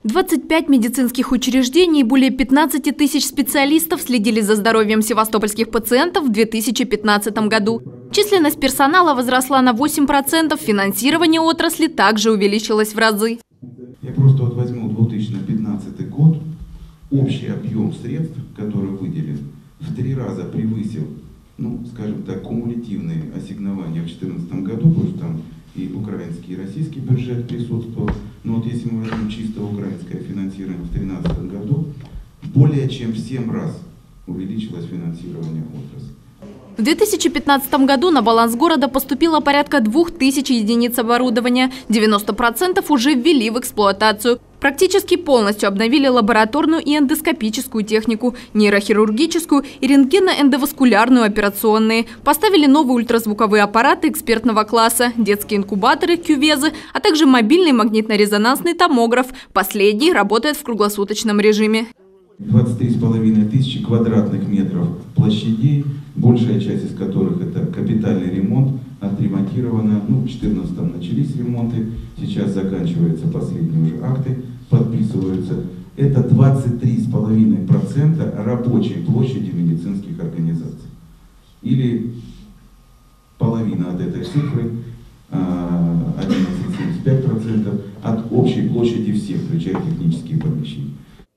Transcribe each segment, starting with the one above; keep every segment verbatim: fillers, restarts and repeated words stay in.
двадцать пять медицинских учреждений и более пятнадцати тысяч специалистов следили за здоровьем севастопольских пациентов в две тысячи пятнадцатом году. Численность персонала возросла на восемь процентов, финансирование отрасли также увеличилось в разы. Я просто вот возьму две тысячи пятнадцатый год, общий объем средств, который выделен, в три раза превысил, ну, скажем так, кумулятивные ассигнования в две тысячи четырнадцатом году, потому что там и украинский, и российский бюджет присутствовал. Но вот если мы возьмем чисто украинское финансирование в две тысячи тринадцатом году, более чем в семь раз увеличилось финансирование отрасли. В две тысячи пятнадцатом году на баланс города поступило порядка двух тысяч единиц оборудования. девяносто процентов уже ввели в эксплуатацию. Практически полностью обновили лабораторную и эндоскопическую технику, нейрохирургическую и рентгенно-эндоваскулярную операционные. Поставили новые ультразвуковые аппараты экспертного класса, детские инкубаторы, кювезы, а также мобильный магнитно-резонансный томограф. Последний работает в круглосуточном режиме. двадцать три с половиной тысячи квадратных метров площадей, большая часть из которых это капитальный ремонт, отремонтировано. Ну, в две тысячи четырнадцатом начались ремонты, сейчас заканчиваются последние уже акты, подписываются. Это двадцать три с половиной процента рабочей площади медицинских организаций. Или половина от этой цифры, одиннадцать целых семьдесят пять сотых процента от общей площади всех, включая технические помещения.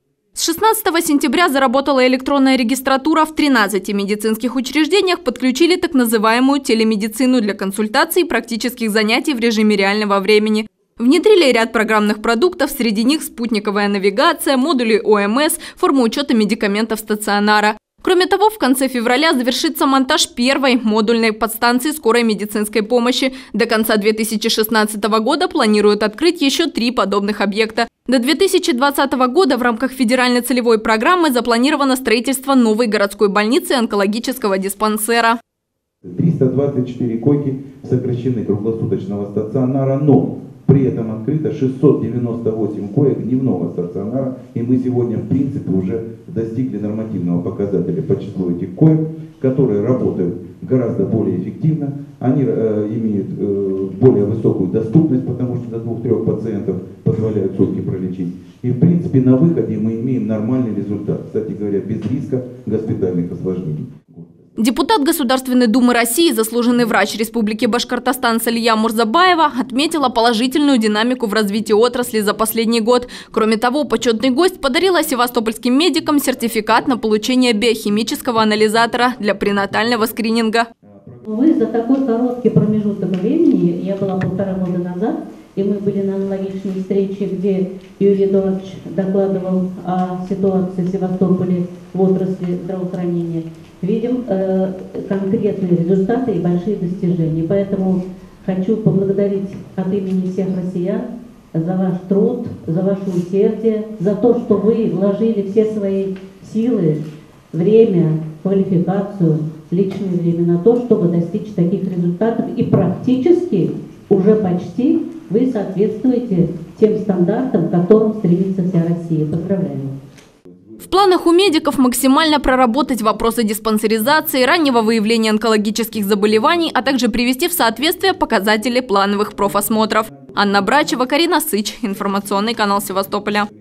С шестнадцатого сентября заработала электронная регистратура. В тринадцати медицинских учреждениях подключили так называемую телемедицину для консультаций и практических занятий в режиме реального времени. Внедрили ряд программных продуктов, среди них спутниковая навигация, модули О Эм Эс, форма учета медикаментов стационара. Кроме того, в конце февраля завершится монтаж первой модульной подстанции скорой медицинской помощи. До конца две тысячи шестнадцатого года планируют открыть еще три подобных объекта. До две тысячи двадцатого года в рамках федеральной целевой программы запланировано строительство новой городской больницы и онкологического диспансера. триста двадцать четыре койки сокращены круглосуточного стационара, но при этом открыто шестьсот девяносто восемь коек дневного стационара. И мы сегодня, в принципе, уже достигли нормативного показателя по числу этих коек, которые работают гораздо более эффективно. Они э, имеют э, более высокую доступность, потому что до двух-трех пациентов позволяют сутки пролечить. И, в принципе, на выходе мы имеем нормальный результат, кстати говоря, без риска госпитальных осложнений. Депутат Государственной Думы России, заслуженный врач Республики Башкортостан Салия Мурзабаева отметила положительную динамику в развитии отрасли за последний год. Кроме того, почетный гость подарила севастопольским медикам сертификат на получение биохимического анализатора для пренатального скрининга. Вы за такой короткий промежуток времени, я была полтора года назад, и мы были на аналогичной встрече, где Юрий Эдуардович докладывал о ситуации в Севастополе в отрасли здравоохранения, видим э, конкретные результаты и большие достижения. Поэтому хочу поблагодарить от имени всех россиян за ваш труд, за ваше усердие, за то, что вы вложили все свои силы, время, квалификацию, личное время на то, чтобы достичь таких результатов. И практически, уже почти, вы соответствуете тем стандартам, к которым стремится вся Россия. Поздравляю. В планах у медиков максимально проработать вопросы диспансеризации, раннего выявления онкологических заболеваний, а также привести в соответствие показатели плановых профосмотров. Анна Брачева, Карина Сыч. Информационный канал Севастополя.